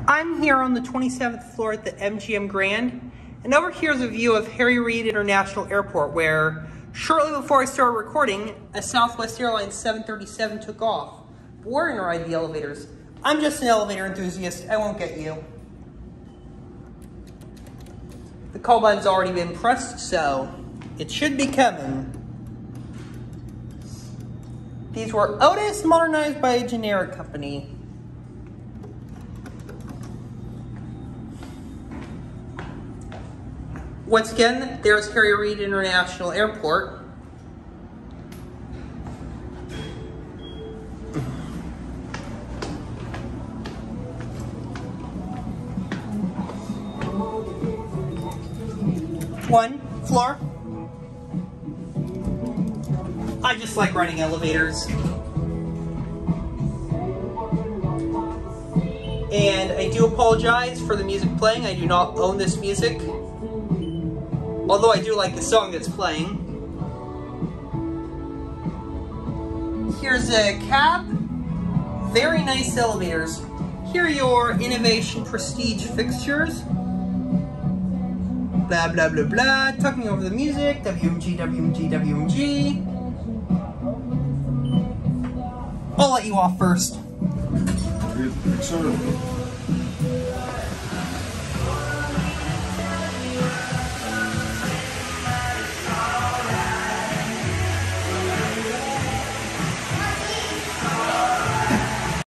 I'm here on the 27th floor at the MGM Grand, and over here is a view of Harry Reid International Airport, where shortly before I started recording, a Southwest Airlines 737 took off. But we're gonna ride the elevators. I'm just an elevator enthusiast, I won't get you. The call button's already been pressed, so it should be coming. These were Otis, modernized by a generic company. Once again, there's Harry Reid International Airport. One floor. I just like riding elevators. And I do apologize for the music playing. I do not own this music. Although I do like the song that's playing. Here's a cab. Very nice elevators. Here are your innovation prestige fixtures. Blah, blah, blah, blah. Talking over the music. WMG, WMG, WMG. I'll let you off first. Sir.